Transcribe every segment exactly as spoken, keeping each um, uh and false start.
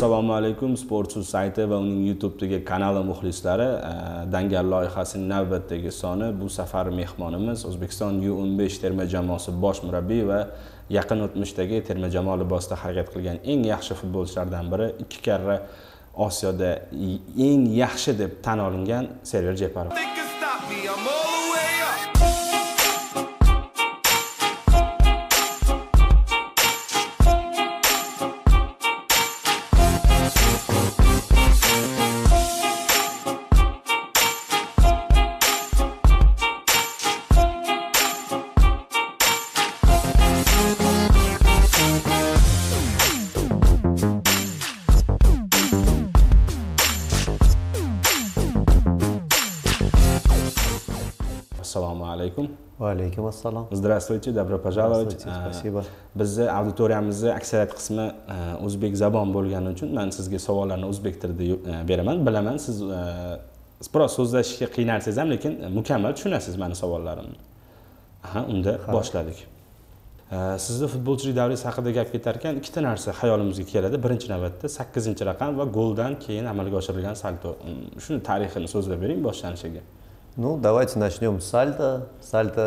Assalomu alaykum, Sportsus sayti va uning YouTube'dagi kanali muxlislari. Dangal loyihasining navbatdagi soni bu safar mehmonimiz O'zbekiston U o'n besh terma jamoasi bosh murabbiy va yaqin o'tmishdagi terma jamoa libosida harakat qilgan eng yaxshi futbolchilardan biri, ikki karra Osiyoda eng yaxshi deb tan olingan Server Jeparov. Assalomu alaykum. Va alaykum assalom. Здравствуйте, добро пожаловать. Спасибо. Bizni auditoriyamizning aksariyat qismi o'zbek zabon bo'lgani uchun men sizga savollarni o'zbek tilida beraman. Bilaman, siz biroz so'zlashishga qiynalsangiz ham, lekin mukammal tushunasiz meni savollarimni. Aha, unda boshladik. Sizning futbolchilik davringiz haqida gap ketar ekan, ikkita narsa hayolimizga keladi. Birinchi navbatda sakkizinchi raqam va goldan keyin amalga oshirilgan salto. Shuni tarixini so'zlab bering boshlanishiga. Ну, давайте начнем с сальто. Сальто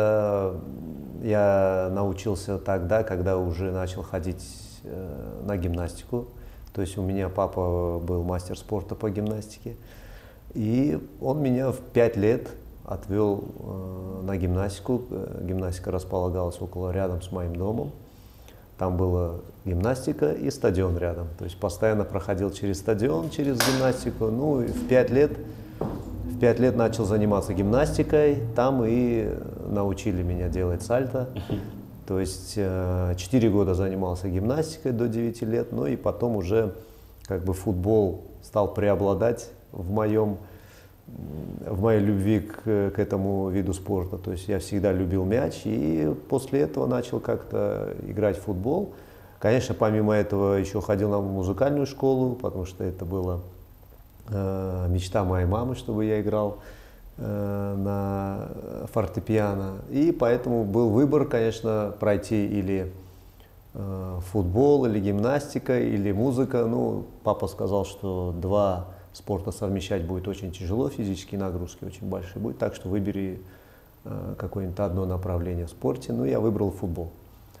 я научился тогда, когда уже начал ходить э, на гимнастику. То есть у меня папа был мастер спорта по гимнастике. И он меня в пять лет отвел э, на гимнастику. Гимнастика располагалась около, рядом с моим домом. Там была гимнастика и стадион рядом. То есть постоянно проходил через стадион, через гимнастику. Ну, и в пять лет... В пять лет начал заниматься гимнастикой, там и научили меня делать сальто. То есть четыре года занимался гимнастикой до девяти лет, ну и потом уже как бы футбол стал преобладать в моем, в моей любви к, к этому виду спорта. То есть я всегда любил мяч и после этого начал как-то играть в футбол. Конечно, помимо этого еще ходил на музыкальную школу, потому что это было мечта моей мамы, чтобы я играл э, на фортепиано. И поэтому был выбор, конечно, пройти или э, футбол, или гимнастика, или музыка. Ну, папа сказал, что два спорта совмещать будет очень тяжело, физические нагрузки очень большие будут, так что выбери э, какое-нибудь одно направление в спорте. Ну, я выбрал футбол.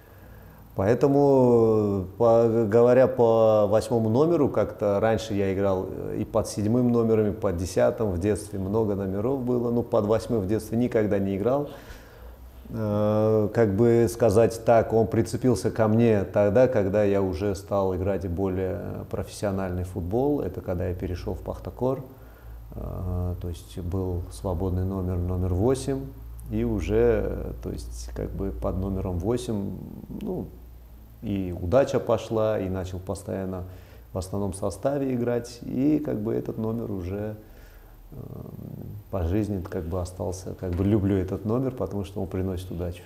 Поэтому, по, говоря по восьмому номеру, как-то раньше я играл и под седьмым номером, и под десятым, в детстве много номеров было, но под восьмым в детстве никогда не играл. Э, как бы сказать так, он прицепился ко мне тогда, когда я уже стал играть более профессиональный футбол, это когда я перешел в Пахтакор, э, то есть был свободный номер, номер восемь, и уже, то есть как бы под номером восемь, ну, и удача пошла, и начал постоянно в основном составе играть, и как бы этот номер уже э, по жизни как бы остался, как бы люблю этот номер, потому что он приносит удачу.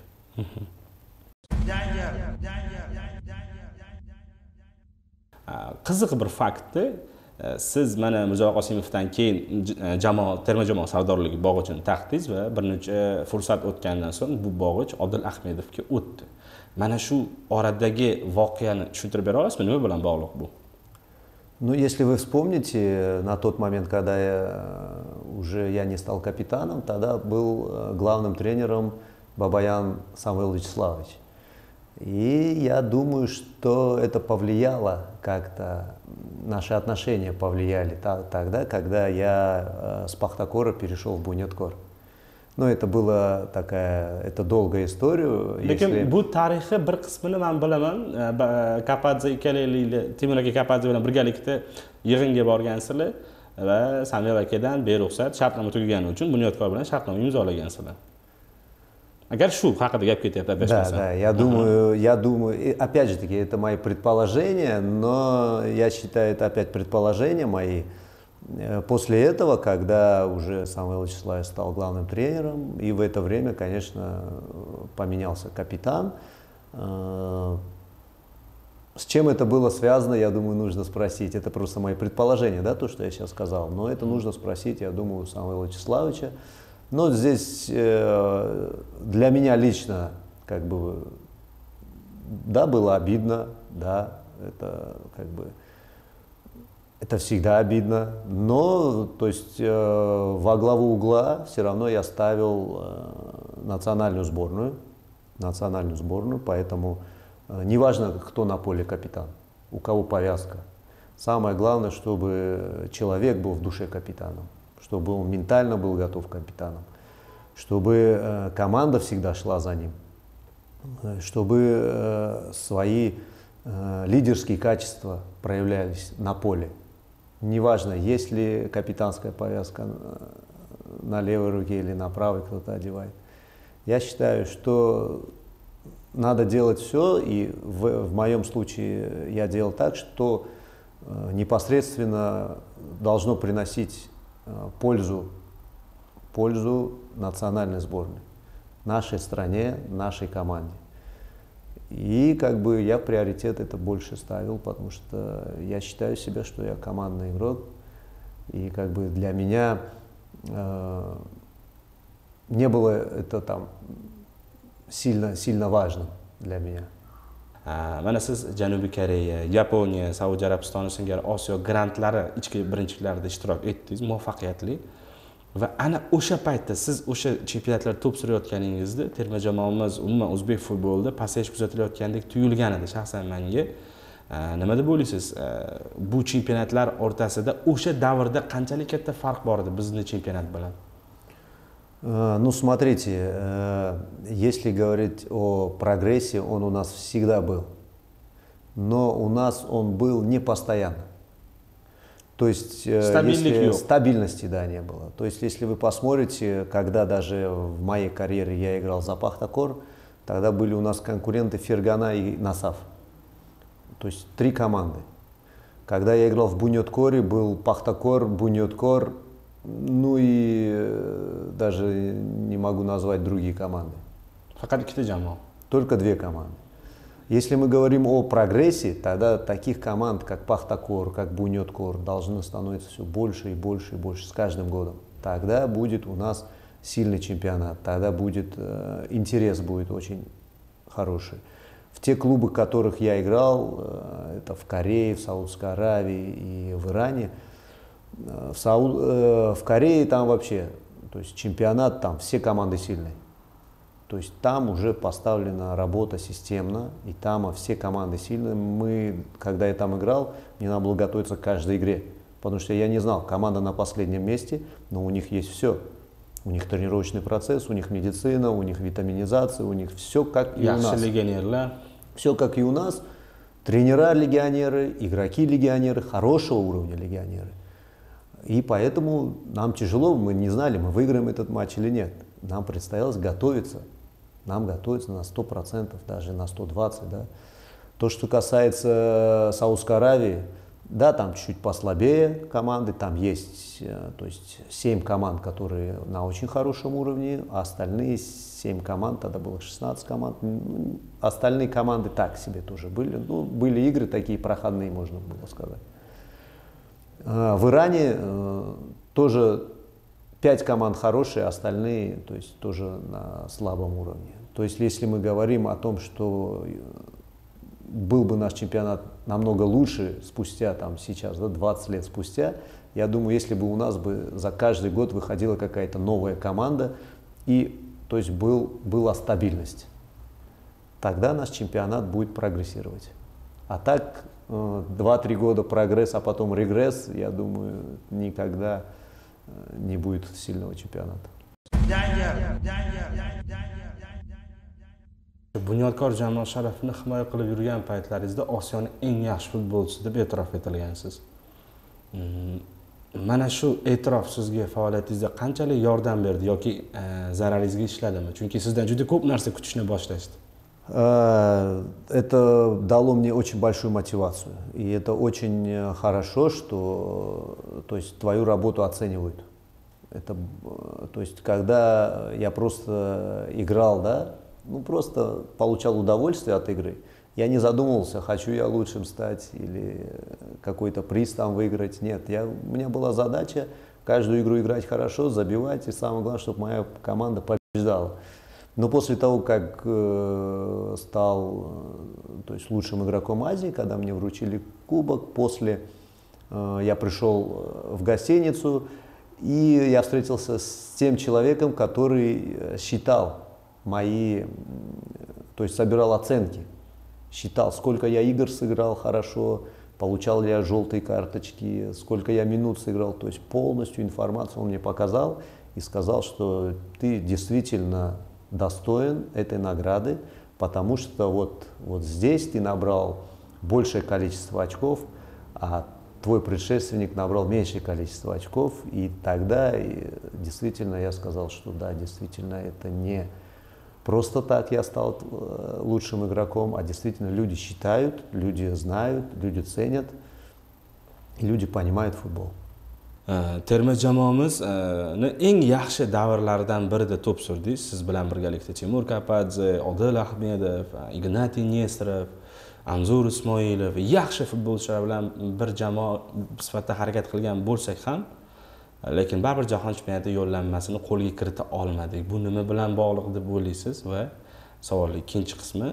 Qiziq bir faktda siz mana Mirjalol Qosimovdan keyin jamoa terma jamoa sardorligi bog'ichini taqdingiz va bir necha fursat o'tgandan so'ng bu bog'ich Odil Ahmedovga o'tdi. Mana shu oradagi voqeani tushuntirib bera olasizmi? Nima bilan bog'liq bu? Ну, если вы вспомните, на тот момент, когда я, уже я не стал капитаном, тогда был главным тренером Бабаян Самвел Вячеславович. И я думаю, что это повлияло как-то, наши отношения повлияли тогда, когда я с Пахтакора перешел в Бунеткор. Ну, это была такая, это долгая история. Lekin bu tarixi bir qismini men bilaman. Kapadze ikkalaylik Timur aka Kapadze bilan birgalikda yig'inga borgansizlar va Samvel akadan beruxsat shartnoma tugagani uchun Bunyodkor bilan shartnoma imzolagansizlar. Agar shu haqida gap ketyapti, да, да, я думаю, я думаю, опять же таки, это мои предположения, но я считаю, это опять предположения мои. После этого, когда уже Самвел Вячеславович стал главным тренером, и в это время, конечно, поменялся капитан. С чем это было связано, я думаю, нужно спросить. Это просто мои предположения, да, то, что я сейчас сказал. Но это нужно спросить, я думаю, у Самвела Вячеславовича. Но здесь э, для меня лично, как бы, да, было обидно, да, это как бы Это всегда обидно, но то есть, э, во главу угла все равно я ставил э, национальную сборную, национальную сборную, поэтому э, неважно, кто на поле капитан, у кого повязка. Самое главное, чтобы человек был в душе капитаном, чтобы он ментально был готов капитаном, чтобы э, команда всегда шла за ним, чтобы э, свои э, лидерские качества проявлялись на поле. Неважно, есть ли капитанская повязка на левой руке или на правой кто-то одевает. Я считаю, что надо делать все, и в, в моем случае я делал так, что э, непосредственно должно приносить э, пользу, пользу национальной сборной, нашей стране, нашей команде. И как бы я приоритет это больше ставил, потому что я считаю себя, что я командный игрок. И как бы для меня э, не было это там сильно, сильно важным для меня. Mana siz Janubiy Koreya, Yaponiya, Saudiya Arabistoni singari Osiyo grantlari ichki birinchiliklarida ishtirok etdingiz, muvaffaqiyatli. Va ana o'sha paytda siz o'sha chempionatlarda to'p surayotganingizda terma jamoamiz umuman o'zbek futbolida pasayish kuzatilayotgandek tuyulgan edi shaxsan menga. Nima deb o'ylaysiz? Bu chempionatlar o'rtasida o'sha davrda qanchalik katta farq bor edi bizning chempionat bilan? Ну, смотрите, если говорить о прогрессе, он у нас всегда был. Но у нас он был не постоянно. То есть, если стабильности, да, не было. То есть, если вы посмотрите, когда даже в моей карьере я играл за Пахтакор, тогда были у нас конкуренты Фергана и Насаф. То есть, три команды. Когда я играл в Буньоткоре, был Пахтакор, Буньоткор, ну и даже не могу назвать другие команды. Только две команды. Если мы говорим о прогрессе, тогда таких команд, как Пахтакор, как Буньоткор, должно становиться все больше и больше и больше с каждым годом. Тогда будет у нас сильный чемпионат, тогда будет э, интерес будет очень хороший. В те клубы, в которых я играл, э, это в Корее, в Саудовской Аравии и в Иране, э, в, Сау, э, в Корее там вообще, то есть чемпионат, там все команды сильные. То есть там уже поставлена работа системно, и там все команды сильные. Мы, когда я там играл, мне надо было готовиться к каждой игре, потому что я не знал, команда на последнем месте, но у них есть все. У них тренировочный процесс, у них медицина, у них витаминизация, у них все как и у нас. Все как и у нас. Тренера-легионеры, игроки-легионеры, хорошего уровня легионеры. И поэтому нам тяжело, мы не знали, мы выиграем этот матч или нет. Нам предстоялось готовиться. Нам готовиться на сто процентов, даже на сто двадцать процентов. Да. То, что касается Саудовской Аравии, да, там чуть-чуть послабее команды, там есть, то есть семь команд, которые на очень хорошем уровне, а остальные семь команд, тогда было шестнадцать команд, остальные команды так себе тоже были. Ну, были игры такие проходные, можно было сказать. В Иране тоже пять команд хорошие, остальные, то есть, тоже на слабом уровне. То есть, если мы говорим о том, что был бы наш чемпионат намного лучше спустя, там, сейчас, да, двадцать лет спустя, я думаю, если бы у нас бы за каждый год выходила какая-то новая команда, и, то есть, был, была стабильность, тогда наш чемпионат будет прогрессировать. А так, два-три года прогресс, а потом регресс, я думаю, никогда не будет сильного чемпионата. Bunyodkor Jamol Sharafni himoya qilib yurgan paytlaringizda Osiyoning eng yaxshi futbolchisi deb e'tirof etilgansiz. Mana shu e'tirof sizga faoliyatingizda qanchalik yordam berdi yoki zararingizga ishladimi? Chunki sizdan juda ko'p narsa kutishni boshlashdi. Это дало мне очень большую мотивацию. И это очень хорошо, что, то есть, твою работу оценивают. Это, то есть, когда я просто играл, да, ну, просто получал удовольствие от игры, я не задумывался, хочу я лучшим стать или какой-то приз там выиграть. Нет, я, у меня была задача каждую игру играть хорошо, забивать, и самое главное, чтобы моя команда побеждала. Но после того, как э, стал, то есть, лучшим игроком Азии, когда мне вручили кубок, после Я пришел в гостиницу, и я встретился с тем человеком, который считал мои, то есть собирал оценки, считал, сколько я игр сыграл хорошо, получал ли я желтые карточки, сколько я минут сыграл, то есть полностью информацию он мне показал и сказал, что ты действительно достоин этой награды, потому что вот, вот здесь ты набрал большее количество очков, а твой предшественник набрал меньшее количество очков, и тогда и действительно я сказал, что да, действительно это не просто так я стал лучшим игроком, а действительно люди считают, люди знают, люди ценят, и люди понимают футбол. Terma jamoamizni eng yaxshi davrlaridan birida to'p surdik. Siz bilan birgalikda Timur Kapadze, Odil Ahmedov, Ignatiy Nesterov, Anzur Ismoilov yaxshi futbolchilar bilan bir jamoa sifatida harakat qilgan bo'lsak ham, lekin baribir jahon chempionati yo'llanmasini qo'lga kirita olmadik. Bu nima bilan bog'liq deb o'ylaysiz? Va savolning ikkinchi qismi,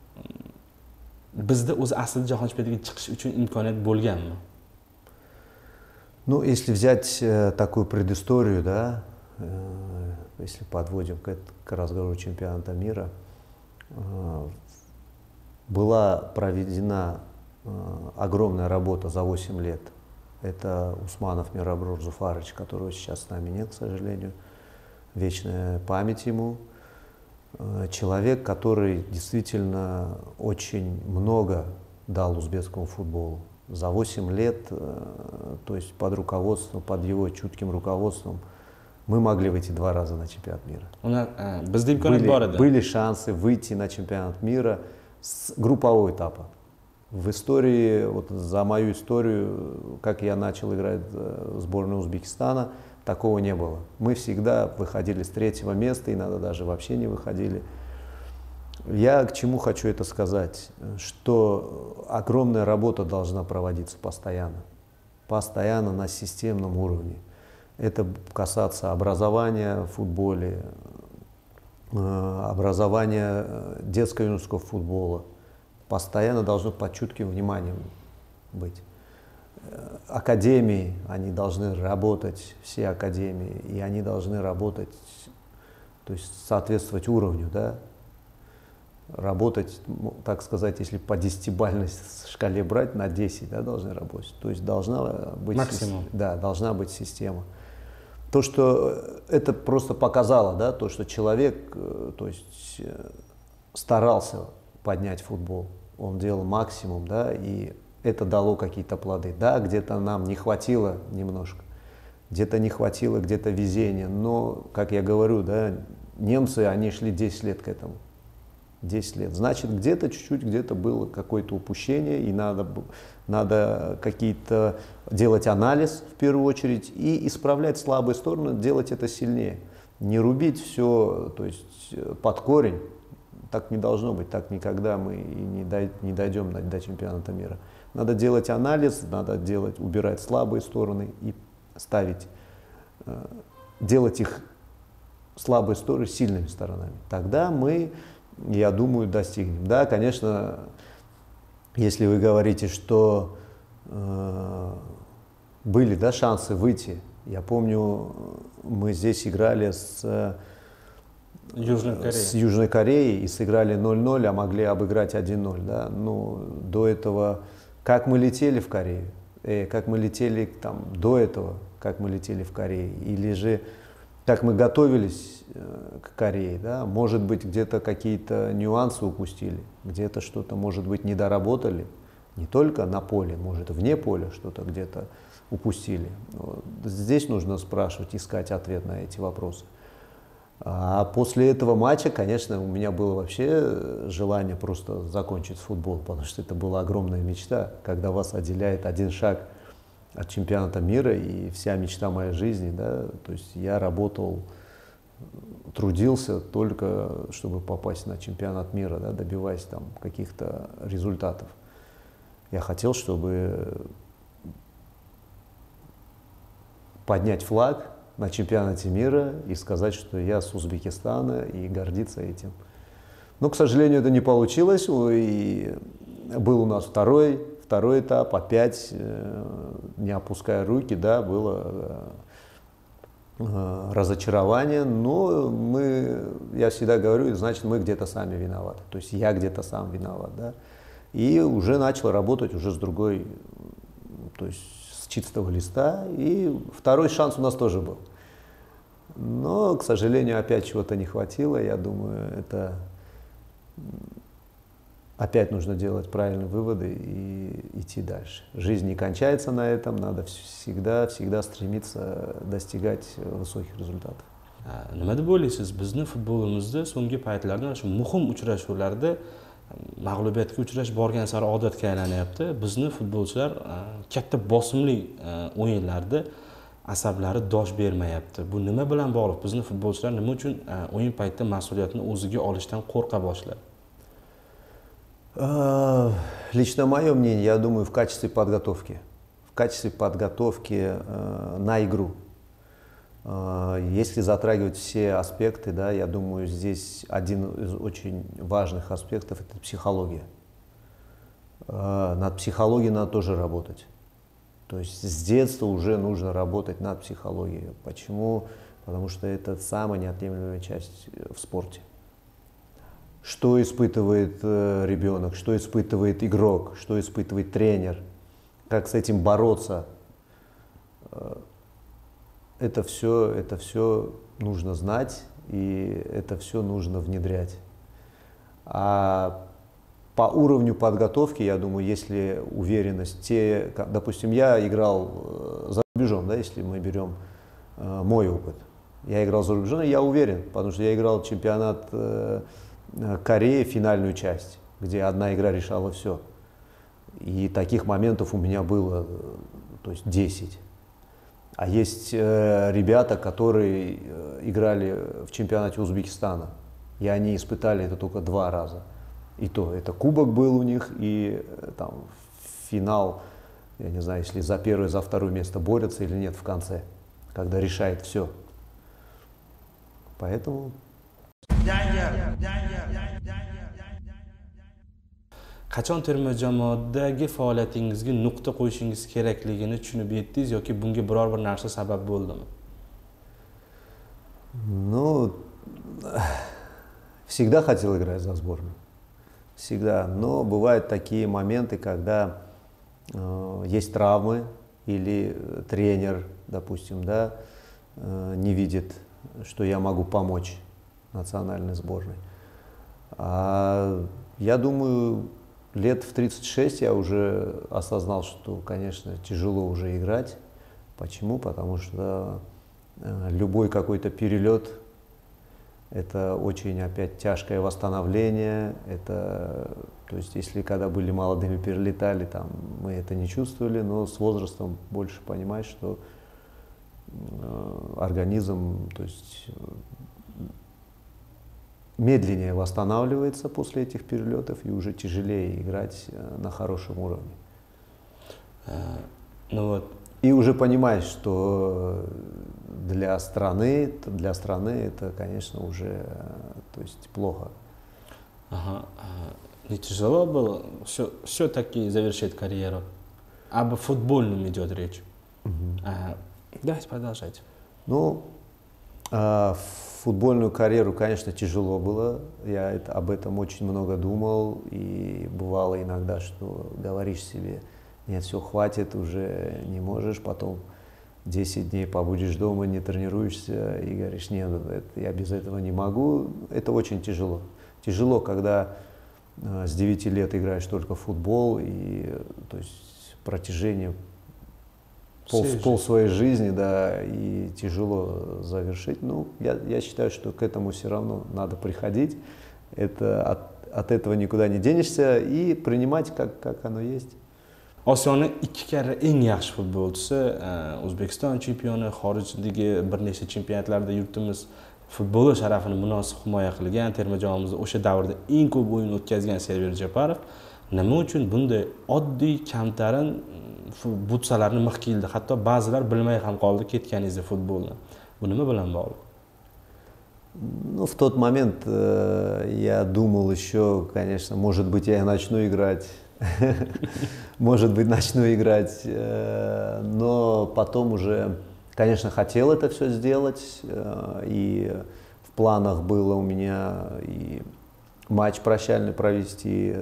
bizda o'zi aslida jahon chempionatiga chiqish uchun imkoniyat bo'lganmi? Ну, если взять э, такую предысторию, да, э, если подводим к, к разговору чемпионата мира, э, была проведена э, огромная работа за восемь лет. Это Усманов Мирабрур Зуфарович, которого сейчас с нами нет, к сожалению. Вечная память ему. Э, человек, который действительно очень много дал узбекскому футболу. За восемь лет, то есть под руководством, под его чутким руководством, мы могли выйти два раза на чемпионат мира. Были, были шансы выйти на чемпионат мира с группового этапа. В истории, вот за мою историю, как я начал играть в сборную Узбекистана, такого не было. Мы всегда выходили с третьего места, иногда даже вообще не выходили. Я к чему хочу это сказать, что огромная работа должна проводиться постоянно, постоянно на системном уровне. Это касаться образования в футболе, образования детско-юношеского футбола. Постоянно должно под чутким вниманием быть. Академии, они должны работать, все академии, и они должны работать, то есть соответствовать уровню, да? Работать, так сказать, если по десятибалльной шкале брать, на десять, да, должны работать. То есть должна быть, максимум. Да, должна быть система. То, что это просто показало, да, то, что человек, то есть, старался поднять футбол, он делал максимум, да, и это дало какие-то плоды. Да, где-то нам не хватило немножко, где-то не хватило, где-то везения, но, как я говорю, да, немцы, они шли десять лет к этому. десять лет. Значит, где-то чуть-чуть, где-то было какое-то упущение, и надо, надо какие-то делать анализ в первую очередь и исправлять слабые стороны, делать это сильнее. Не рубить все, то есть под корень. Так не должно быть, так никогда мы и не, дой, не дойдем до, до чемпионата мира. Надо делать анализ, надо делать, убирать слабые стороны и ставить, делать их слабые стороны сильными сторонами. Тогда мы, я думаю, достигнем. Да, конечно, если вы говорите, что э, были, да, шансы выйти. Я помню, мы здесь играли с Южной Кореей, с Южной Кореей и сыграли ноль ноль, а могли обыграть один ноль. Да? Ну, до этого, как мы летели в Корею, э, как мы летели там, до этого, как мы летели в Корее, или же как мы готовились э, к Корее, да? Может быть, где-то какие-то нюансы упустили, где-то что-то, может быть, не доработали, не только на поле, может, вне поля что-то где-то упустили. Вот. Здесь нужно спрашивать, искать ответ на эти вопросы. А после этого матча, конечно, у меня было вообще желание просто закончить футбол, потому что это была огромная мечта, когда вас отделяет один шаг от чемпионата мира, и вся мечта моей жизни, да, то есть я работал, трудился только, чтобы попасть на чемпионат мира, да, добиваясь там каких-то результатов. Я хотел, чтобы поднять флаг на чемпионате мира и сказать, что я с Узбекистана, и гордиться этим. Но, к сожалению, это не получилось, и был у нас второй, второй этап, опять, э, не опуская руки, да, было э, разочарование, но мы, я всегда говорю, значит, мы где-то сами виноваты, то есть я где-то сам виноват, да, и уже начал работать уже с другой, то есть с чистого листа, и второй шанс у нас тоже был. Но, к сожалению, опять чего-то не хватило, я думаю, это опять нужно делать правильные выводы и идти дальше. Жизнь не кончается на этом, надо всегда, всегда стремиться достигать высоких результатов. Nima deb o'ylaysiz, bizni futbolimizda so'nggi paytlarda shu muhim uchrashuvlarda mag'lubiyatga uchrash borgan sari odatga aylanyapti. Bizni futbolchilar katta bosimli o'yinlarda asablari dosh bermayapti. Bu nima bilan bog'liq? Bizni futbolchilar nima uchun o'yin paytida mas'uliyatni o'ziga olishdan qo'rqa boshladi? Лично мое мнение, я думаю, в качестве подготовки. В качестве подготовки э, на игру. Э, если затрагивать все аспекты, да, я думаю, здесь один из очень важных аспектов – это психология. Э, над психологией надо тоже работать. То есть с детства уже нужно работать над психологией. Почему? Потому что это самая неотъемлемая часть в спорте. Что испытывает э, ребенок, что испытывает игрок, что испытывает тренер, как с этим бороться. Э, это все, это все нужно знать, и это все нужно внедрять. А по уровню подготовки, я думаю, если уверенность, те, как, допустим, я играл за рубежом, да, если мы берем э, мой опыт. Я играл за рубежом, и я уверен, потому что я играл чемпионат э, Кореи, финальную часть, где одна игра решала все. И таких моментов у меня было, то есть десять. А есть э, ребята, которые э, играли в чемпионате Узбекистана, и они испытали это только два раза. И то, это кубок был у них, и э, там финал, я не знаю, если за первое, за второе место борются или нет в конце, когда решает все. Поэтому... Qachon terma jamoadagi faoliyatingizga nuqta qo'yishingiz kerakligini tushunib yetdingiz yoki bunga biror bir narsa sabab bo'ldimi? Ну, всегда хотел играть за сборную. Всегда. Но бывают такие моменты, когда э, есть травмы или тренер, допустим, да, э, не видит, что я могу помочь национальной сборной. А я думаю, лет в тридцать шесть я уже осознал, что, конечно, тяжело уже играть. Почему? Потому что э, любой какой-то перелет – это очень опять тяжкое восстановление. Это, то есть, если когда были молодыми, перелетали, там, мы это не чувствовали, но с возрастом больше понимаешь, что э, организм, то есть, медленнее восстанавливается после этих перелетов и уже тяжелее играть на хорошем уровне. Ну вот. И уже понимаешь, что для страны, для страны это, конечно, уже, то есть, плохо. Ага. Не тяжело было все, все-таки завершить карьеру? Об футбольном идет речь. Угу. А, давайте продолжать. Ну, а, футбольную карьеру, конечно, тяжело было. Я это, об этом очень много думал. И бывало иногда, что говоришь себе, нет, все, хватит, уже не можешь. Потом десять дней побудешь дома, не тренируешься и говоришь, нет, это, я без этого не могу. Это очень тяжело. Тяжело, когда а, с девяти лет играешь только в футбол, и, то есть, протяжение Пол, пол своей жизни, да, и тяжело завершить. Ну, я, я считаю, что к этому все равно надо приходить. Это, от, от этого никуда не денешься и принимать, как, как оно есть. Osiyoning ikki karra eng yaxshi futbolchisi, O'zbekiston chempioni, xorijdagi bir nechta chempionatlarda yurtimiz futboli sharafini munosib himoya qilgan, terma jamoamizda o'sha davrda eng ko'p o'yin o'tkazgan Server Japarov nima uchun bunday oddiy kamtarin butsalarni mix kiyildi? Hatto ba'zilar bilmay ham qoldi ketganingizda futbolni. Bu nima bilan bog'liq? Ну, в тот момент э, я думал еще, конечно, может быть, я начну играть может быть, начну играть. Но потом уже, конечно, хотел это все сделать. И в планах было у меня и матч прощальный провести.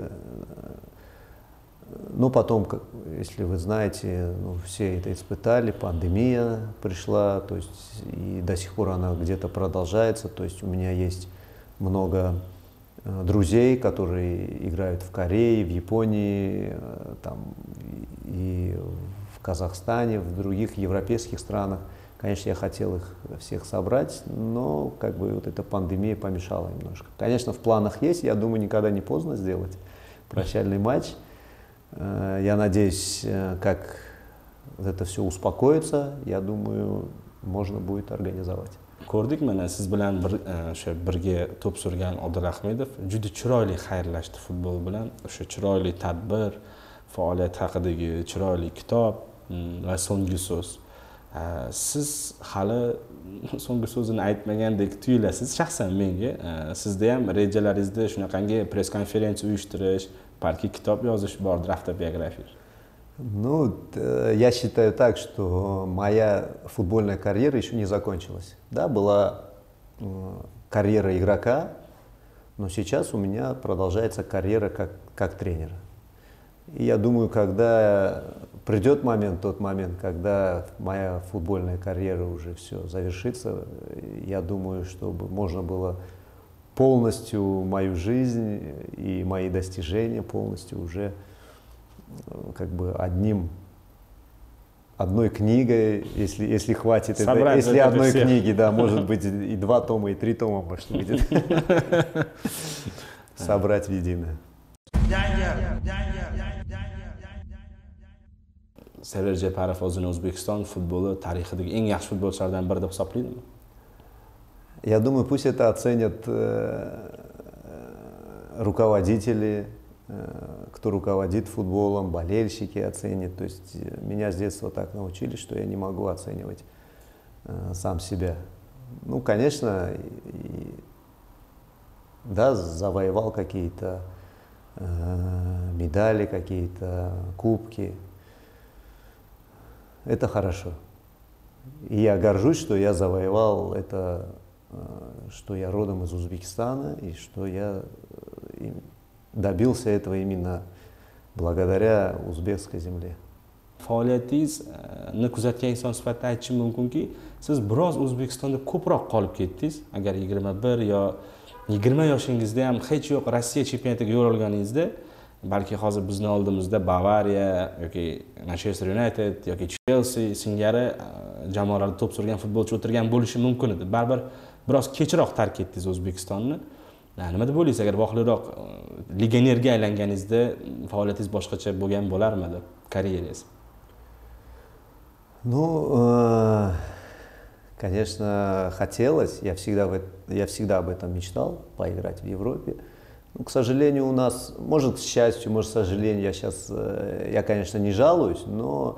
Но потом, если вы знаете, ну, все это испытали, пандемия пришла, то есть и до сих пор она где-то продолжается. То есть у меня есть много друзей, которые играют в Корее, в Японии, там, и в Казахстане, в других европейских странах. Конечно, я хотел их всех собрать, но как бы вот эта пандемия помешала немножко. Конечно, в планах есть, я думаю, никогда не поздно сделать прощальный матч. Я надеюсь, как это все успокоится, я думаю, можно будет организовать. Ko'rdik, mana siz bilan bir o'sha birga to'p surgan Odil Ahmedov juda chiroyli xayrlashdi futbol bilan. O'sha chiroyli tadbir, faoliyat haqidagi chiroyli kitob va so'nggi so'z. Siz hali so'nggi so'zini aytmagandek tuyulasiz shaxsan menga. Sizda ham rejalaringizda shunaqangi press konferensiya uyushtirish, balki kitob yozish bordir, avtobiografiya. Ну, я считаю так, что моя футбольная карьера еще не закончилась. Да, была карьера игрока, но сейчас у меня продолжается карьера как, как тренера. И я думаю, когда придет момент, тот момент, когда моя футбольная карьера уже все завершится, я думаю, чтобы можно было полностью мою жизнь и мои достижения полностью уже как бы одним, одной книгой, если, если хватит, это, если одной всех. Книги, да, может быть и два тома, и три тома, может быть, собрать в единое. Server Jeparov o'zini O'zbekiston futboli tarixidagi eng yaxshi futbolchilardan biri deb hisoblaydimi? Я думаю, пусть это оценят э, руководители, кто руководит футболом, болельщики оценят. То есть меня с детства так научили, что я не могу оценивать э, сам себя. Ну, конечно, и, да, завоевал какие-то э, медали, какие-то кубки. Это хорошо. И я горжусь, что я завоевал это, э, что я родом из Узбекистана, и что я э, добился этого именно благодаря узбекской земле. Faoliyatingizni kuzatgan inson sifatida aytishim mumkinki, siz biroz O'zbekistonda ko'proq qolib ketdingiz. Agar yigirma bir yo yigirma yoshingizda ham hech yo'q Rossiya chempionatiga yo'l olganingizda, balki hozir bizning oldimizda Bavariya yoki Manchester United yoki Chelsea singari jamoalarda to'p surgan futbolchi o'tirgan bo'lishi mumkin edi. Baribir biroz kechroq tark etdingiz O'zbekistonni. Nima deb o'ylaysiz, agar vohliroq legionerga aylanganingizda faoliyatingiz boshqacha bo'lgan bo'larmidi, karyerangiz? Ну, э, конечно, хотелось, я всегда, в, я всегда об этом мечтал, поиграть в Европе. Но, к сожалению, у нас, может, к счастью, может, к сожалению, я сейчас, э, я, конечно, не жалуюсь, но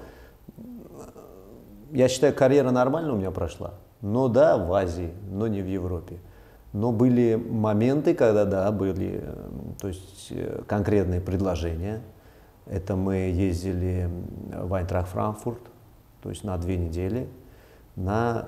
я считаю, карьера нормально у меня прошла. Но да, в Азии, но не в Европе. Но были моменты, когда, да, были, то есть, конкретные предложения. Это мы ездили в Айнтрахт Франкфурт, то есть на две недели, на,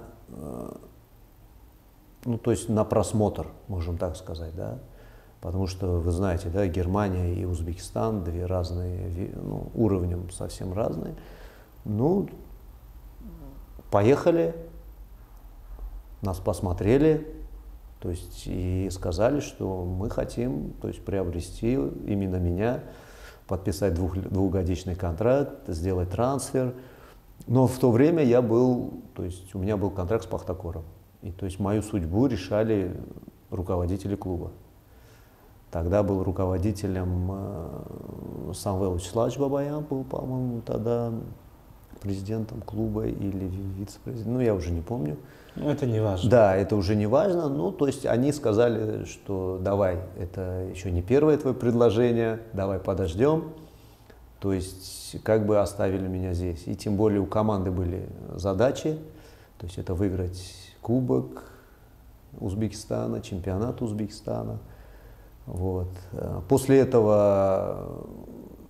ну, то есть на просмотр, можем так сказать, да. Потому что, вы знаете, да, Германия и Узбекистан, две разные, ну, уровнем совсем разные. Ну, поехали, нас посмотрели. То есть и сказали, что мы хотим, то есть, приобрести именно меня, подписать двух, двухгодичный контракт, сделать трансфер. Но в то время я был, то есть у меня был контракт с Пахтакором. И то есть мою судьбу решали руководители клуба. Тогда был руководителем э, Самвел Вячеславович Бабаян, был, по-моему, тогда президентом клуба или вице-президентом, ну я уже не помню. Ну, это не важно. Да, это уже не важно. Ну, то есть они сказали, что давай, это еще не первое твое предложение, давай подождем. То есть как бы оставили меня здесь. И тем более у команды были задачи, то есть это выиграть кубок Узбекистана, чемпионат Узбекистана. Вот. После этого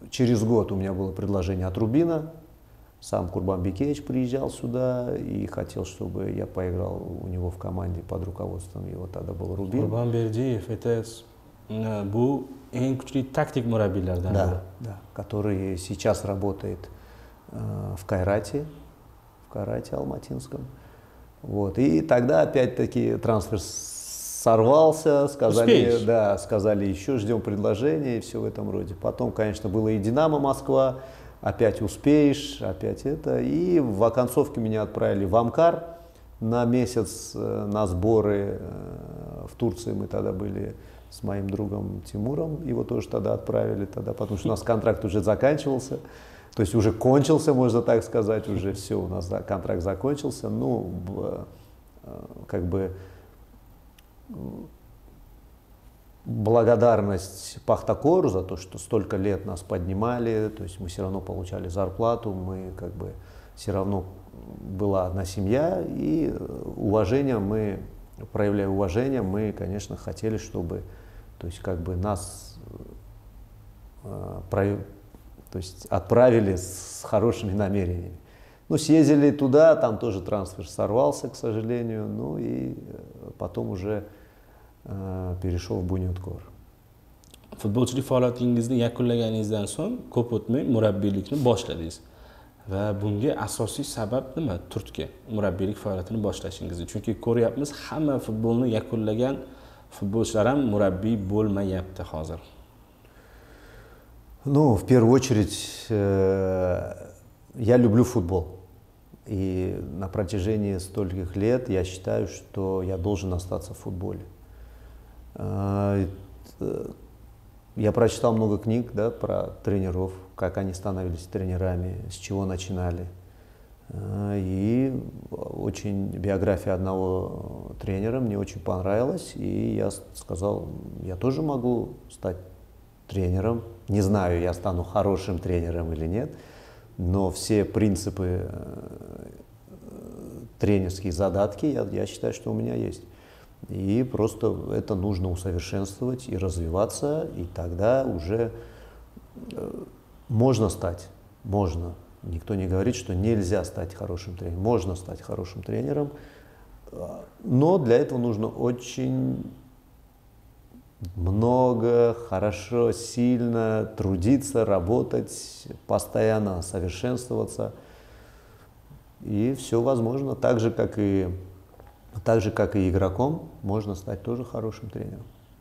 через год у меня было предложение от Рубина. Сам Курбан Бекеевич приезжал сюда и хотел, чтобы я поиграл у него в команде под руководством его тогда был Рубин. Курбан Бердиев, это был eng kuchli taktik murabbiylardan да, biri. Да, который сейчас работает э, в Кайрате, в Кайрате Алматинском. Вот. И тогда опять-таки трансфер сорвался, сказали, Успеешь. да, сказали, еще ждем предложения и все в этом роде. Потом, конечно, было и Динамо Москва, опять успеешь, опять это. И в оконцовке меня отправили в Амкар на месяц на сборы. В Турции мы тогда были с моим другом Тимуром, его тоже тогда отправили, тогда, потому что у нас контракт уже заканчивался. То есть уже кончился, можно так сказать, уже все, у нас контракт закончился. Ну, как бы благодарность Пахтакору за то, что столько лет нас поднимали, то есть мы все равно получали зарплату, мы как бы все равно была одна семья, и уважение мы, проявляя уважение, мы, конечно, хотели, чтобы, то есть как бы нас э, про, то есть отправили с хорошими намерениями. Ну, съездили туда, там тоже трансфер сорвался, к сожалению, ну и потом уже э, перешел в Bunyodkor. Futbolchilik faoliyatingizni yakunlaganingizdan so'ng ko'p o'tmay murabbiylikni boshladingiz. Va bunga asosiy sabab nima? Turtki murabbiylik faoliyatini boshlashingiz. Chunki ko'ryapmiz, hamma futbolni yakunlagan futbolchilar ham murabbiy bo'lmayapti hozir. Ну, в первую очередь, э, я люблю футбол. И на протяжении стольких лет я считаю, что я должен остаться в футболе. Э, я прочитал много книг, да, про тренеров, как они становились тренерами, с чего начинали. Э, и очень биография одного тренера мне очень понравилась. И я сказал, я тоже могу стать тренером. Не знаю, я стану хорошим тренером или нет, но все принципы тренерские задатки, я, я считаю, что у меня есть. И просто это нужно усовершенствовать и развиваться, и тогда уже можно стать, можно. Никто не говорит, что нельзя стать хорошим тренером. Можно стать хорошим тренером, но для этого нужно очень много, хорошо, сильно трудиться, работать, постоянно совершенствоваться. И все возможно. Так же, как и, так же, как и игроком, можно стать тоже хорошим тренером.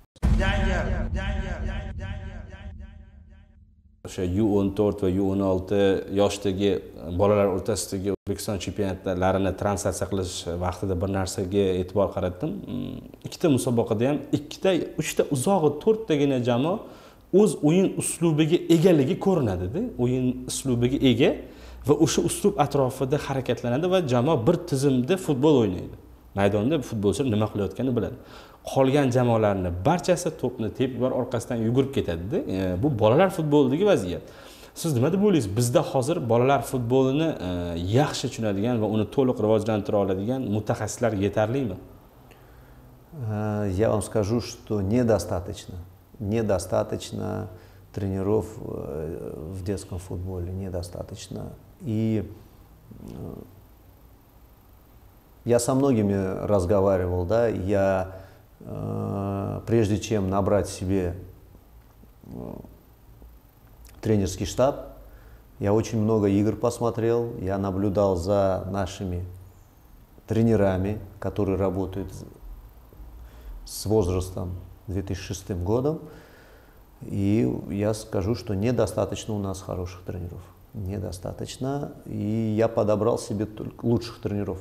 O'sha yu o'n to'rt va yu o'n olti yoshdagi bolalar o'rtasidagi O'zbekiston chempionatlarini translyatsiya qilish vaqtida bir narsaga e'tibor qaratdim. Ikkita musobaqada ham ikkita, uchta uzog'i to'rttagina jamoa o'z o'yin uslubiga egaligi ko'rinadi-da. O'yin uslubiga ega va o'sha uslub atrofida harakatlanadi va jamoa bir tizimda futbol o'ynaydi. Maydonda futbolchilar nima qilayotganini biladi. Qolgan jamoalarning barchasi to'pni tepib yubor, orqasidan yugurib ketadi-da. E, bu bolalar futbolidagi vaziyat. Siz nima deb o'ylaysiz? Bizda hozir bolalar futbolini e, yaxshi tushunadigan va uni to'liq rivojlantira oladigan mutaxassislar yetarlimi? Я вам скажу, что недостаточно. Недостаточно тренеров в детском футболе, недостаточно. И я со многими разговаривал, да, я прежде чем набрать себе тренерский штаб, я очень много игр посмотрел, я наблюдал за нашими тренерами, которые работают с возрастом две тысячи шестым годом, и я скажу, что недостаточно у нас хороших тренеров, недостаточно, и я подобрал себе только лучших тренеров.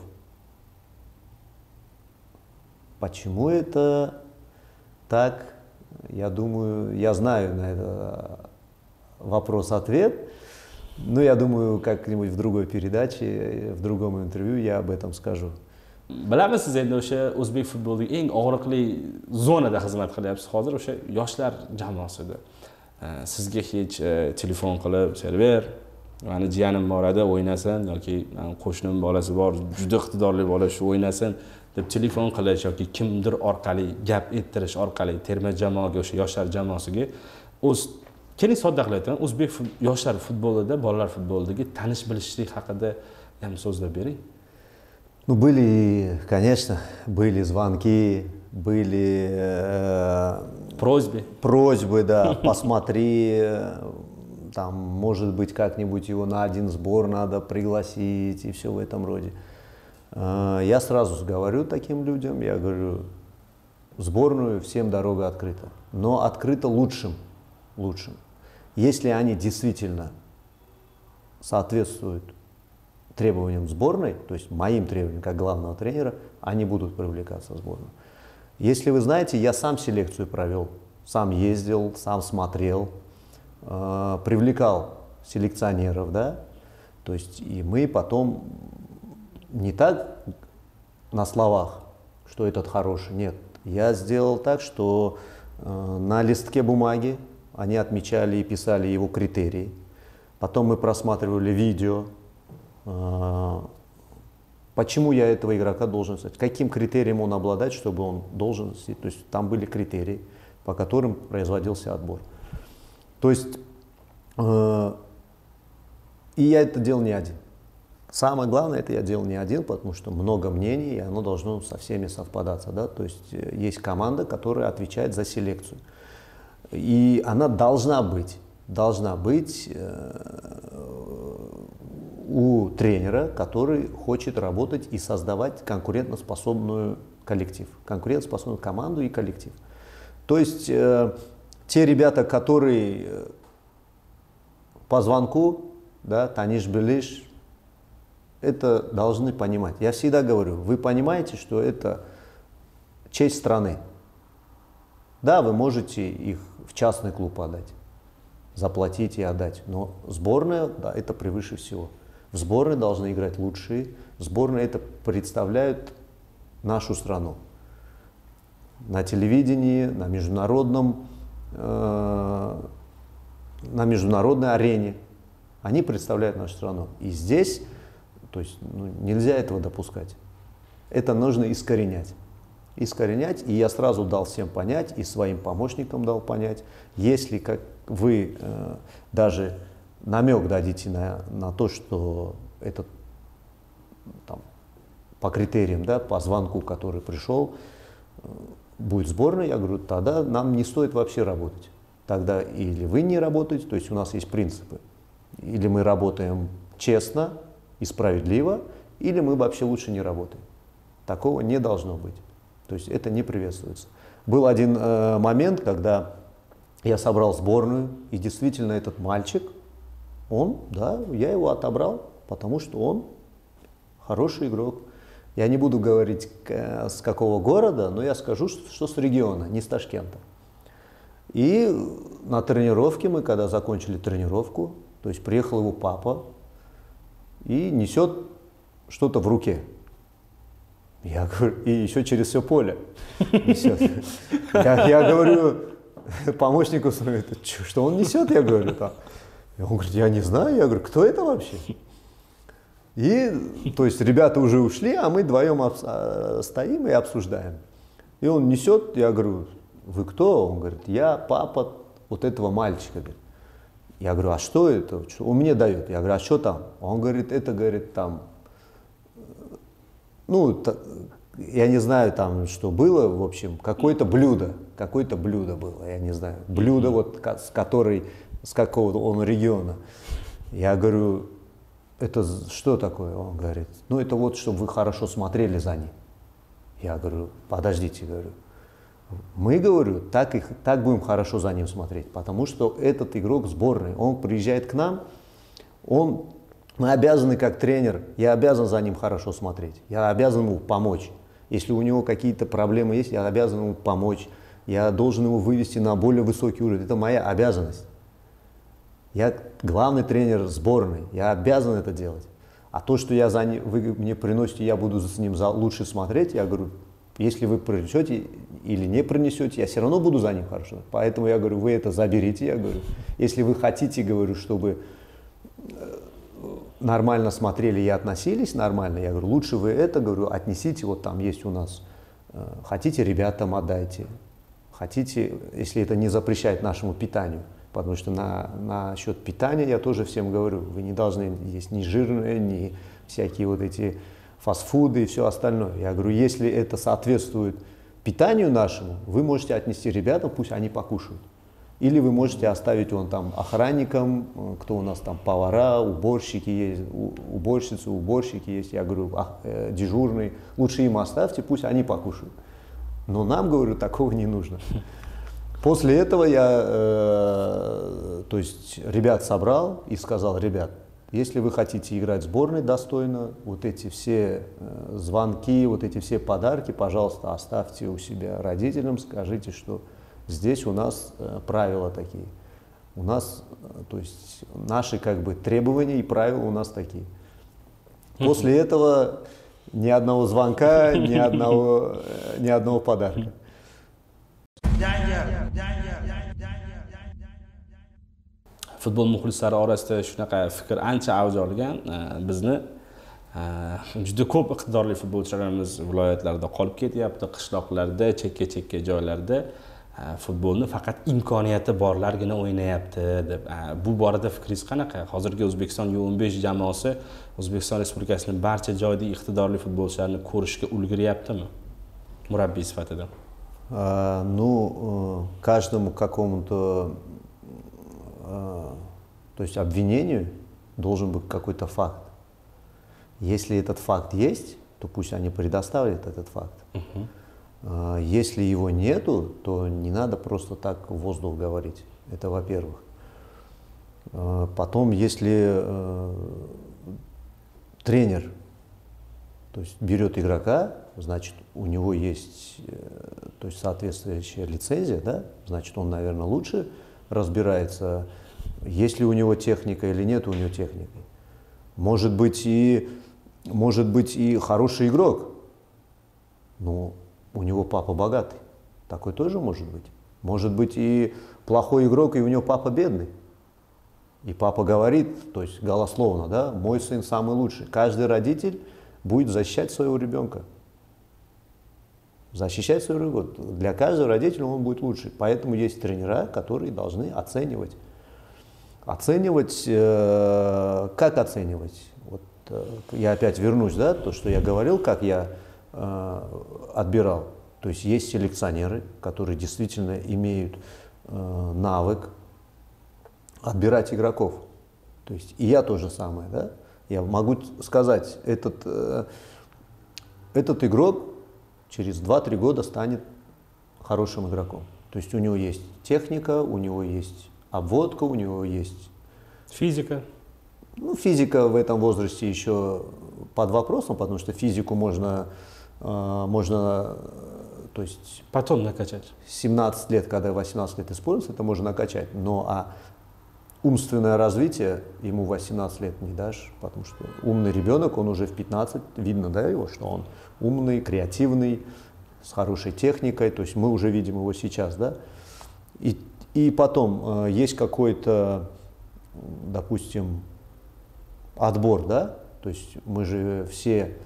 Почему это так? Я думаю, я знаю на это вопрос-ответ, но я думаю, как-нибудь в другой передаче, в другом интервью я об этом скажу. Bilamiz, siz endi o'sha o'zbek futbolidagi eng og'riqli zonada xizmat qilyapsiz hozir, o'sha yoshlar jamoasida. Sizga hech telefon qilib, "Server, mani jiyanim bor edi, o'ynasin" yoki "Qo'shnim bolasi bor, juda iqtidorli bola, shu o'ynasin" deb telefon qilish yoki kimdir orqali gap ettirish orqali terma jamoaga, o'sha yoshlar jamoasiga o'z keling sodda qilayotgan o'zbek yoshlar futbolida, bolalar futbolidagi tanish bilishlik haqida ham so'zlab bering. Ну, были, конечно, были звонки, были э, просьбы. Просьбы, да, посмотри, там, может быть, как-нибудь его на один сбор надо пригласить и все в этом роде. Э, я сразу говорю таким людям, я говорю, в сборную всем дорога открыта, но открыта лучшим, лучшим. Если они действительно соответствуют требованиям сборной, то есть моим требованиям как главного тренера, они будут привлекаться в сборную. Если вы знаете, я сам селекцию провел, сам ездил, сам смотрел, э, привлекал селекционеров, да, то есть и мы потом не так на словах, что этот хороший, нет. Я сделал так, что э, на листке бумаги они отмечали и писали его критерии. Потом мы просматривали видео, э, почему я этого игрока должен стать, каким критерием он обладает, чтобы он должен, то есть там были критерии, по которым производился отбор. То есть, э, и я это делал не один. Самое главное, это я делал не один, потому что много мнений, и оно должно со всеми совпадаться. Да? То есть есть команда, которая отвечает за селекцию. И она должна быть, должна быть э, у тренера, который хочет работать и создавать конкурентоспособную коллектив, конкурентоспособную команду и коллектив. То есть э, те ребята, которые по звонку, да, таниш билиш, это должны понимать. Я всегда говорю, вы понимаете, что это честь страны. Да, вы можете их в частный клуб отдать, заплатить и отдать, но сборная, да, это превыше всего. В сборной должны играть лучшие, в сборной это представляют нашу страну. На телевидении, на международном, э, на международной арене они представляют нашу страну. И здесь, то есть, ну, нельзя этого допускать. Это нужно искоренять. Искоренять, и я сразу дал всем понять, и своим помощникам дал понять, если как вы э, даже намек дадите на, на то, что этот там, по критериям, да, по звонку, который пришел, э, будет сборной, я говорю, тогда нам не стоит вообще работать. Тогда или вы не работаете, то есть у нас есть принципы, или мы работаем честно и справедливо, или мы вообще лучше не работаем. Такого не должно быть. То есть это не приветствуется. Был один э, момент, когда я собрал сборную, и действительно этот мальчик, он, да, я его отобрал, потому что он хороший игрок. Я не буду говорить, к, с какого города, но я скажу, что, что с региона, не с Ташкента. И на тренировке мы, когда закончили тренировку, то есть приехал его папа и несет что-то в руке. Я говорю, и еще через все поле несет. Я, я говорю помощнику своему, что он несет, я говорю, там. Он говорит, я не знаю, я говорю, кто это вообще? И, то есть, ребята уже ушли, а мы вдвоем стоим и обсуждаем. И он несет, я говорю, вы кто? Он говорит, я папа вот этого мальчика. Я говорю, а что это? Он мне дает. Я говорю, а что там? Он говорит, это, говорит, там, ну, я не знаю там, что было, в общем, какое-то блюдо, какое-то блюдо было, я не знаю, блюдо, вот, с которой, с какого-то он региона. Я говорю, это что такое? Он говорит, ну, это вот, чтобы вы хорошо смотрели за ним. Я говорю, подождите, говорю, мы, говорю, так, их, так будем хорошо за ним смотреть, потому что этот игрок сборной, он приезжает к нам, он... Мы обязаны, как тренер, я обязан за ним хорошо смотреть, я обязан ему помочь. Если у него какие-то проблемы есть, я обязан ему помочь, я должен его вывести на более высокий уровень. Это моя обязанность. Я главный тренер сборной, я обязан это делать. А то, что я за ним, вы мне приносите, я буду с ним за, лучше смотреть, я говорю, если вы принесете или не принесете, я все равно буду за ним хорошо. Поэтому я говорю, вы это заберите, я говорю. Если вы хотите, говорю, чтобы... нормально смотрели и относились нормально, я говорю, лучше вы это, говорю, отнесите, вот там есть у нас, э, хотите, ребятам отдайте, хотите, если это не запрещает нашему питанию, Потому что на, насчет питания я тоже всем говорю, вы не должны есть ни жирные, ни всякие вот эти фастфуды и все остальное. Я говорю, если это соответствует питанию нашему, вы можете отнести ребятам, пусть они покушают. Или вы можете оставить вон там охранникам, кто у нас там, повара, уборщики есть, уборщицы, уборщики есть. Я говорю, а, э, дежурный, лучше им оставьте, пусть они покушают. Но нам, говорю, такого не нужно. После этого я, э, то есть, ребят собрал и сказал, ребят, если вы хотите играть в сборной достойно, вот эти все э, звонки, вот эти все подарки, пожалуйста, оставьте у себя родителям, скажите, что здесь у нас э, правила такие. У нас, э, то есть, наши как бы требования и правила у нас такие. После этого ни одного звонка, ни одного, э, ни одного подарка. Futbol muxlislari orasida shunaqa fikr ancha avj olgan. Bizni juda ko'p iqtidorli futbolchilarimiz viloyatlarda qolib ketyapti, qishloqlarda, chekka-chekka joylarda futbolni faqat imkoniyati borlargina o'ynayapti deb. Bu borada fikringiz qanaqa? Hozirgi O'zbekiston U o'n besh jamoasi O'zbekiston Respublikasining barcha joyida iqtidorli futbolchilarni ko'rishga ulguryaptimi? Murabbiy sifatida. А, ну, каждому какому-то, а, то есть обвинению должен быть какой-то факт. Если этот факт есть, то пусть они предоставят этот факт. Uh-huh. а, если его нету, то не надо просто так в воздух говорить. Это во-первых. А, потом, если а, тренер, то есть берет игрока, значит, у него есть, то есть, соответствующая лицензия, да? Значит, он, наверное, лучше разбирается, есть ли у него техника или нет у него техники. Может быть и, может быть и хороший игрок, но у него папа богатый. Такой тоже может быть. Может быть и плохой игрок, и у него папа бедный. И папа говорит, то есть голословно, да, мой сын самый лучший. Каждый родитель будет защищать своего ребенка. Защищать своего ребенка. Для каждого родителя он будет лучше. Поэтому есть тренера, которые должны оценивать. Оценивать, э, как оценивать? Вот, э, я опять вернусь, да, то, что я говорил, как я э, отбирал. То есть есть селекционеры, которые действительно имеют э, навык отбирать игроков. То есть и я то же самое, да. Я могу сказать, этот, э, этот игрок через два-три года станет хорошим игроком. То есть у него есть техника, у него есть обводка, у него есть физика. Ну, физика в этом возрасте еще под вопросом, потому что физику можно, э, можно то есть потом накачать. семнадцать лет, когда восемнадцать лет используется, это можно накачать. Но а умственное развитие ему восемнадцать лет не дашь, потому что умный ребенок, он уже в пятнадцать, видно, да, его, что он умный, креативный, с хорошей техникой, то есть мы уже видим его сейчас, да. И, и потом э, есть какой-то, допустим, отбор, да, то есть мы же все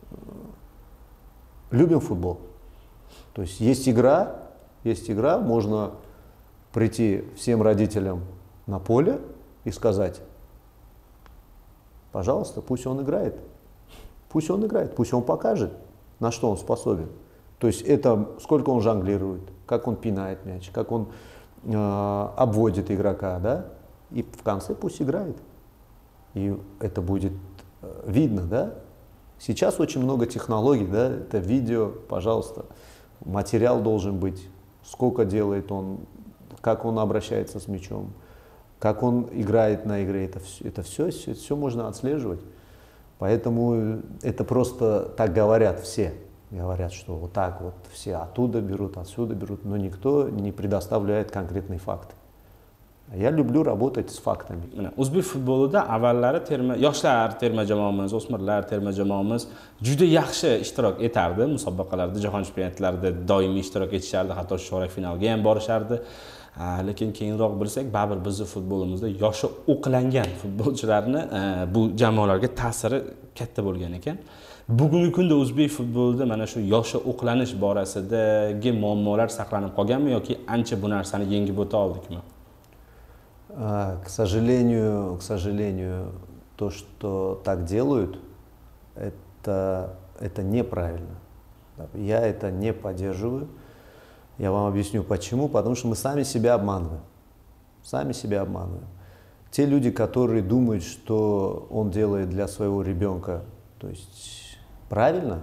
любим футбол. То есть есть игра, есть игра, можно прийти всем родителям на поле и сказать, пожалуйста, пусть он играет, пусть он играет, пусть он покажет, на что он способен. То есть это сколько он жонглирует, как он пинает мяч, как он э, обводит игрока, да, и в конце пусть играет. И это будет э, видно, да. Сейчас очень много технологий, да, это видео, пожалуйста, материал должен быть, сколько делает он, как он обращается с мячом, как он играет на игре, это все, это все, все, все можно отслеживать. Поэтому это просто так говорят все. Говорят, что вот так вот все оттуда берут, отсюда берут, но никто не предоставляет конкретные факты. Я люблю работать с фактами. O'zbek futbolida avvallari terma yoshlar terma jamoamiz, o'smirlar terma jamoamiz juda yaxshi ishtirok etardi musobaqalarda, jahon chempionatlarida doimiy ishtirok etishardi, hatto chorak finalga ham borishardi. Lekin keyinroq bilsak, baribir bizning futbolimizda yoshi o'qlangan futbolchilarni bu jamoalarga ta'siri katta bo'lgan ekan. Bugungi kunda o'zbek futbolida mana shu yoshi o'qlanish borasidagi muammolar saqlanib qolganmi yoki ancha bu narsani yengib o'ta oldikmi? К сожалению, к сожалению, то, что так делают, это, это неправильно. Я это не поддерживаю. Я вам объясню почему. Потому что мы сами себя обманываем. Сами себя обманываем. Те люди, которые думают, что он делает для своего ребенка, то есть правильно,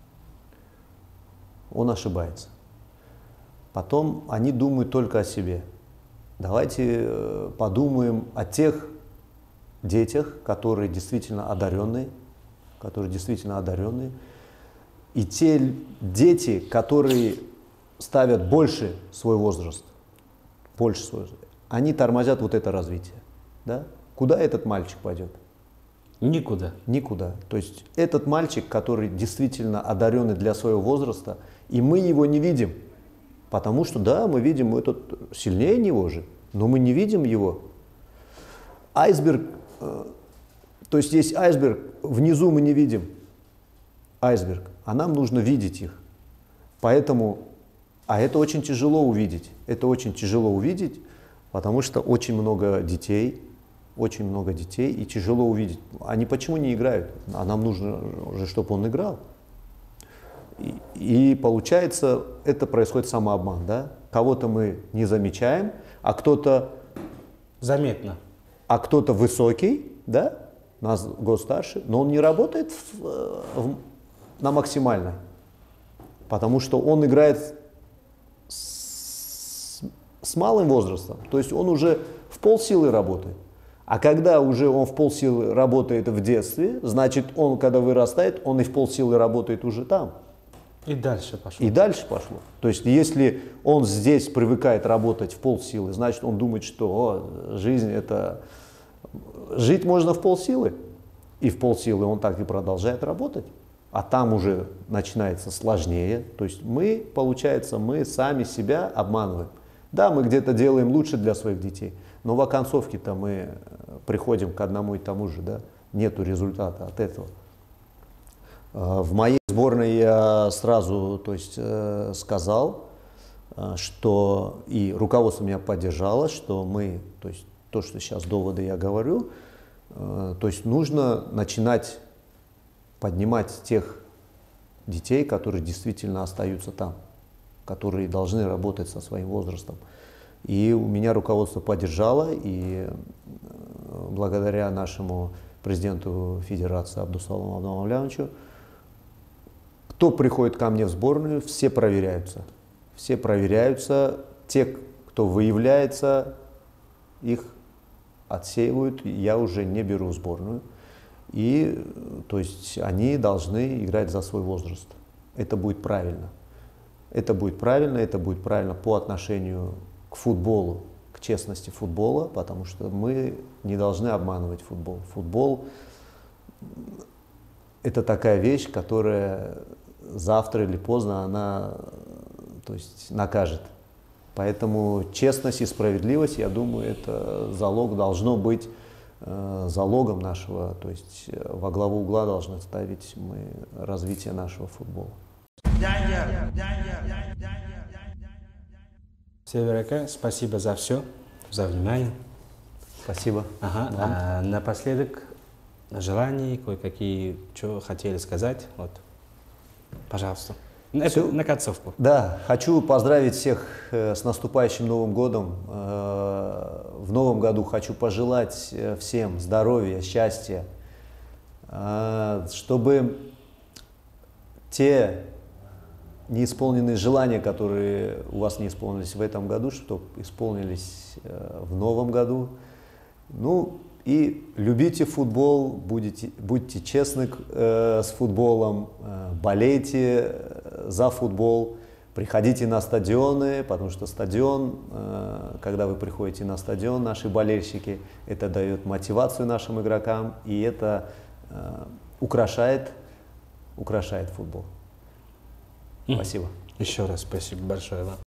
он ошибается. Потом они думают только о себе. Давайте подумаем о тех детях, которые действительно одаренные, которые действительно одаренные, и те дети, которые ставят больше свой возраст, больше свой возраст, они тормозят вот это развитие. Да? Куда этот мальчик пойдет? Никуда. Никуда. То есть этот мальчик, который действительно одаренный для своего возраста, и мы его не видим. Потому что, да, мы видим, этот сильнее него же, но мы не видим его. Айсберг, э, то есть есть айсберг, внизу мы не видим айсберг, а нам нужно видеть их. Поэтому, а это очень тяжело увидеть. Это очень тяжело увидеть, потому что очень много детей, очень много детей, и тяжело увидеть. Они почему не играют? А нам нужно же, чтобы он играл. И, и получается, это происходит самообман, да? Кого-то мы не замечаем, а кто-то заметно, а кто-то высокий, да, нас год старше, но он не работает в, в, на максимально, потому что он играет с, с малым возрастом, то есть он уже в полсилы работает. А когда уже он в полсилы работает в детстве, значит, он, когда вырастает, он и в полсилы работает уже там. И дальше пошло. И дальше пошло. То есть, если он здесь привыкает работать в полсилы, значит, он думает, что о, жизнь это... Жить можно в полсилы, и в полсилы он так и продолжает работать. А там уже начинается сложнее. То есть, мы, получается, мы сами себя обманываем. Да, мы где-то делаем лучше для своих детей, но в оконцовке-то мы приходим к одному и тому же, да, нету результата от этого. В моей сборной я сразу, то есть, сказал, что и руководство меня поддержало, что мы, то есть то, что сейчас доводы я говорю, то есть нужно начинать поднимать тех детей, которые действительно остаются там, которые должны работать со своим возрастом. И у меня руководство поддержало, и благодаря нашему президенту Федерации Абдусалому Абдумавлявовичу, кто приходит ко мне в сборную, все проверяются. Все проверяются. Те, кто выявляется, их отсеивают, я уже не беру в сборную. И, то есть, они должны играть за свой возраст. Это будет правильно. Это будет правильно, это будет правильно по отношению к футболу, к честности футбола, потому что мы не должны обманывать футбол. Футбол – это такая вещь, которая завтра или поздно она, то есть, накажет. Поэтому честность и справедливость, я думаю, это залог должно быть э, залогом нашего, то есть во главу угла должны ставить мы развитие нашего футбола. Север Ака, спасибо за все, за внимание. Спасибо. Ага, а, напоследок желания, кое-какие, что хотели сказать, вот, пожалуйста. Это на концовку. Да, хочу поздравить всех э, с наступающим Новым годом. Э, в Новом году хочу пожелать всем здоровья, счастья, э, чтобы те неисполненные желания, которые у вас не исполнились в этом году, чтобы исполнились э, в Новом году. Ну и любите футбол, будете, будьте честны э, с футболом, э, болейте за футбол, приходите на стадионы, потому что стадион, э, когда вы приходите на стадион, наши болельщики, это дает мотивацию нашим игрокам, и это э, украшает, украшает футбол. Спасибо. Еще раз спасибо большое вам.